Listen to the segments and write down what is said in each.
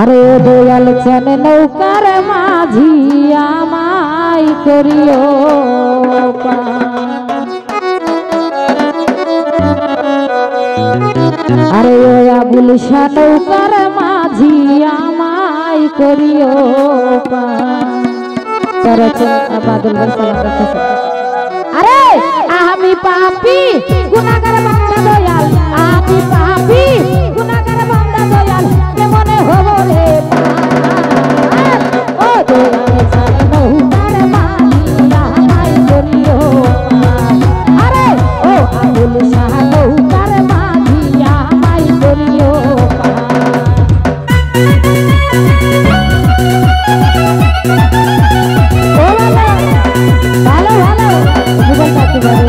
আরে দয়াল চান নৌকার মাঝি আমায় করিও আরে ও আবুল শাহ নৌকার মাঝি আমায় করিও বাদল আরে আমি পাপি গুনাহগার বান্দা দয়াল আমি পাপি গুনাহগার বান্দা দয়াল কেমনে হব রে ও দয়াল চান নৌকার মাঝি আমায় করিও আরে ও আবুল শাহ নৌকার মাঝি আমায় করিও ভালো ভালো জীবন থাকতে পারে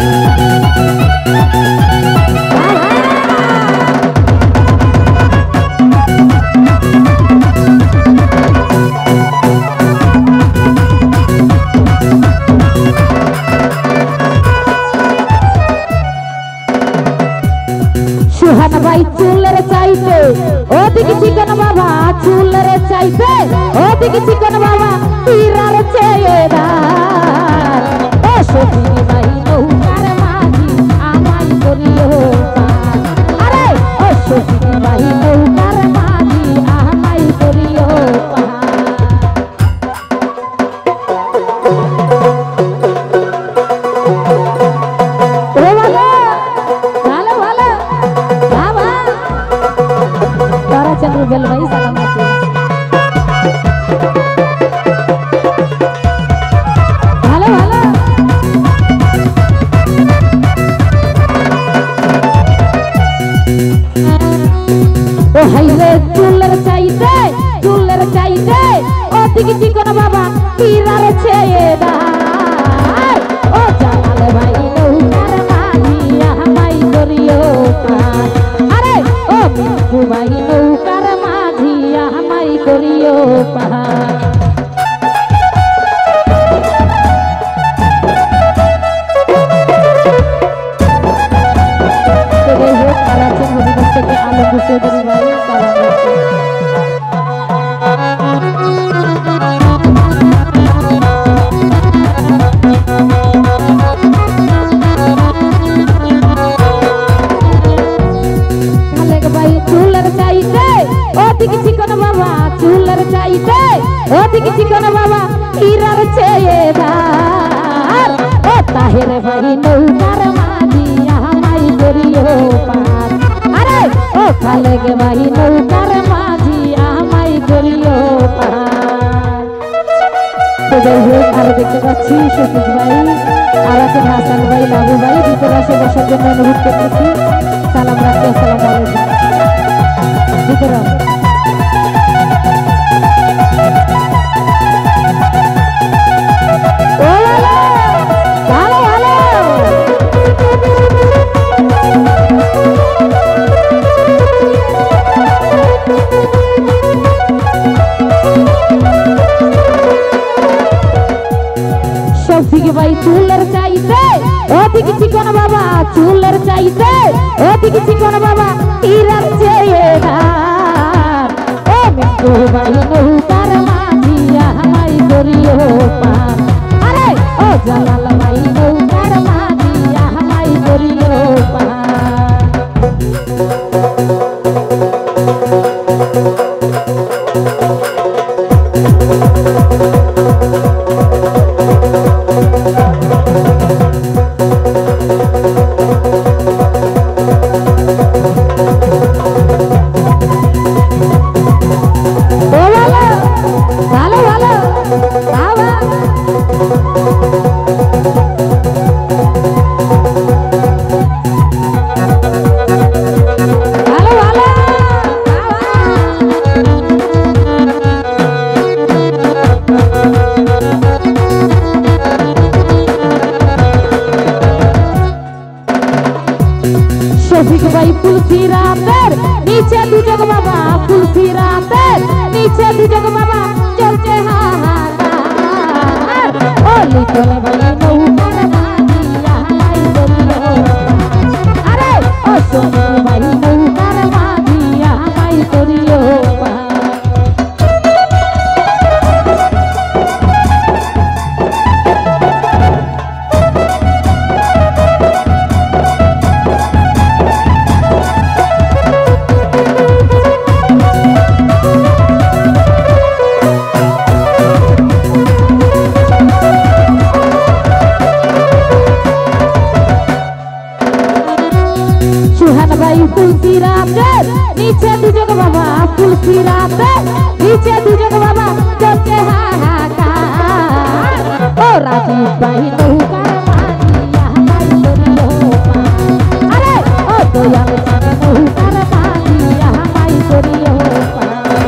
সুহান ভাই চুলের চাইতে ওদিকে চিকন বাবা চুলের চাইতে ওদিকে চিকন বাবা তীরার চেয়ে ও সখী ভাই নৌকার মাঝি আমায় করিও আরে ও সখী ভাই নৌকার মাঝি আমায় করিও चंद्र बेल भाई सलाम हेलो हेलो ओ हाईवे चुलर चाइते ओ दिगी चिकन बाबा तीरार छेदार ओ जानाल भाई नौकार माझी আমায় করিও अरे ओ मिंटू भाई नौकार माझी আমায় করিও चिकन बाबा चूलर चाइते ओदिके चिकन बाबा हीरार छेदार ओ ताहेर भाई नौकार माझी আমায় করিও अरे ओ खालेगे भाई नौकार माझी আমায় করিও तो যাই হোক আর দেখতে পাচ্ছি শফিক ভাই আর আছেন হাসান ভাই লাবু ভাই ভিতরে আসে বসার জন্য অনুরোধ করতেছি সালাম রাখতে আসসালামু আলাইকুম ভিতরে शफिक भाई चूलर चाइते ओदिके चिकन बाबा चूलर चाइते ओदिके चिकन बाबा हीरार छेदार ओ मिंटू भाई नौकार माझी আমায় করিও अरे ओ জালাল भाई नौकार माझी আমায় করিও शफिक भाई फुलसिरातेर नीचे दुजग बाबा फुलसिरातेर नीचे दुजग बाबा चलते हाहाकार ओ लिखल भाई नौकार माझी আমায় করিও अरे ओ सोनू भाई नौकार माझी আমায় করিও सुहान भाई तुलसी रातेर नीचे दुजग बाबा तुलसी रातेर नीचे दुजग बाबा चलते हाहाकार ओ राजीव भाई नौकार मानिया हमारी गोरियो पार अरे ओ दयाल साने नौकार मानिया हमारी गोरियो पार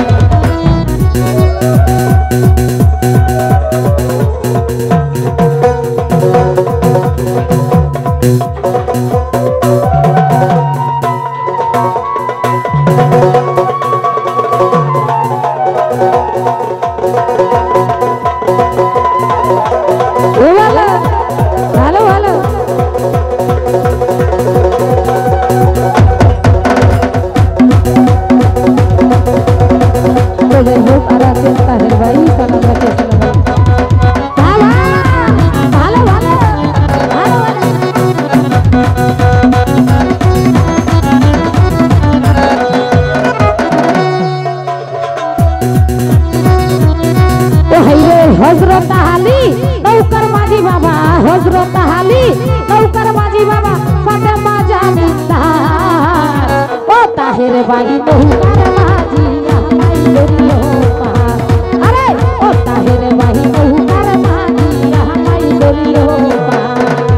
हजरत हाली नौकर माझी बाबा हजरत हाली नौकर माझी बाबा साथे माझा मिंदार ओ ताहिर बाई नौकर माझी हमारी गोरियो पार अरे ओ ताहिर बाई नौकर माझी हमारी गोरियो पार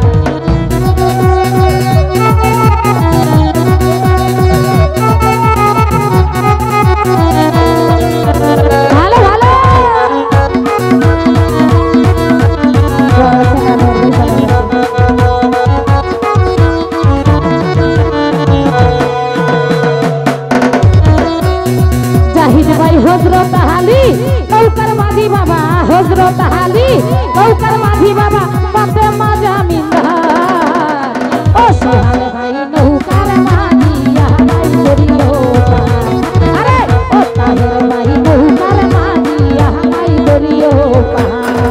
हजरत हाली नौकर माझी बाबा हजरत हाली नौकर माझी बाबा साथे माझा मिंदार ओ सुहान भाई नौकर माझी हमारी गोरियो पार अरे ओ ताहिर भाई नौकर माझी हमारी गोरियो पार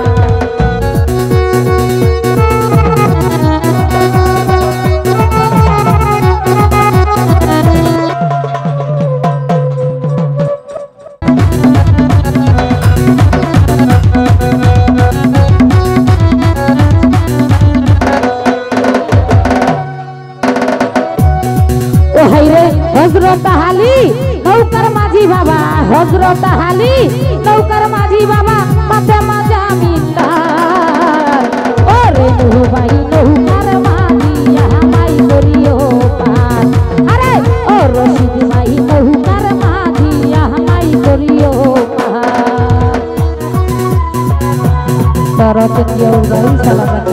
हजरत हाली नौकर माझी बाबा हजरत हाली नौकर माझी बाबा साथे माझा मिंदार ओ रेणु बाई नौकर माझी हमारी गोरियो पार अरे ओ रशीद बाई नौकर माझी हमारी गोरियो पार तरत दियो गई सलामत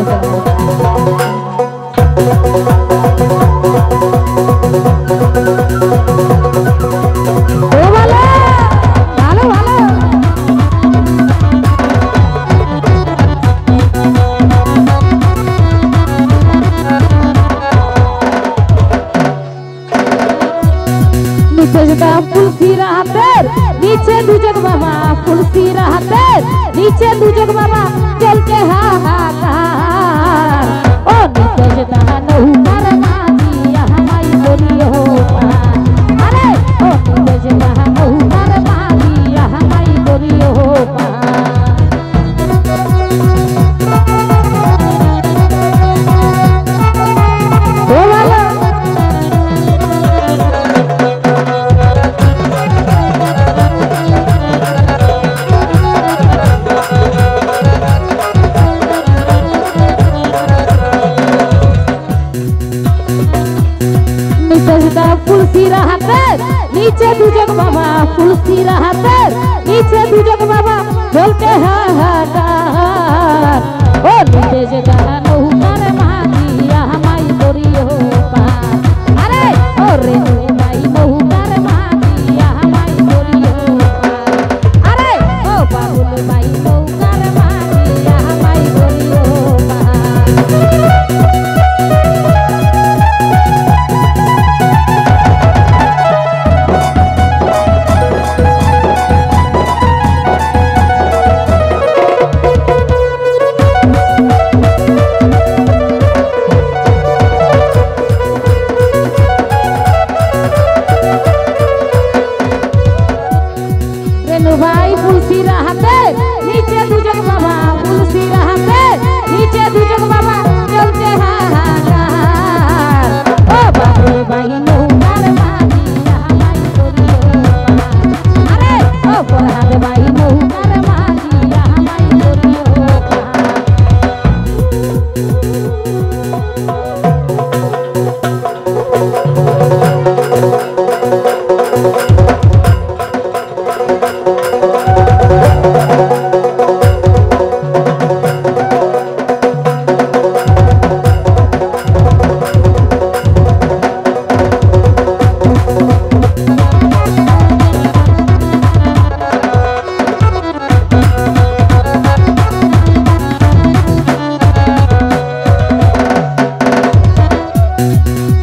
तुलसी रातेर नीचे दुजग बाबा तुलसी रातेर नीचे दुजग बाबा चलते हाहाकार ओ नीचे जता नौकर माझी हमारी गोरियो पार अरे ओ नीचे जता नौकर माझी हमारी गोरियो पार तुलसी रातेर नीचे दुजग बाबा तुलसी रातेर नीचे दुजग बाबा चलते हाहाकार ओ नीचे जगह नौकर माझी हमारी गोरियो पार अरे ओ रेणु बाई नौकर माझी हमारी गोरियो पार अरे ओ बाबुल बाई नौकर माझी हमारी गोरियो पार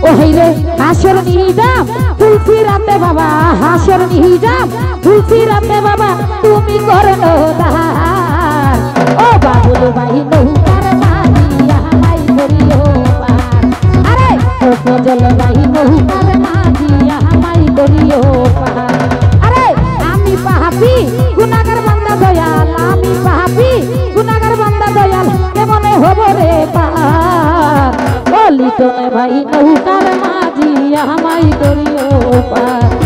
হাইরে হাসর নিজাম তুলসী রাতে বাবা হাসর নিজাম তুলসী রাতে বাবা তুমি করো দার ও বাবুল ভাই নৌকার মাঝি আমায় করিও পার আরে ও ফজল ভাই নৌকার মাঝি আমায় করিও পার আরে আমি পাপী গুনাহগার বান্দা দয়াল আমি পাপী গুনাহগার বান্দা দয়াল কেমনে হব রে পার ও লিটন ভাই নৌকার মাঝি আমায় করিও পার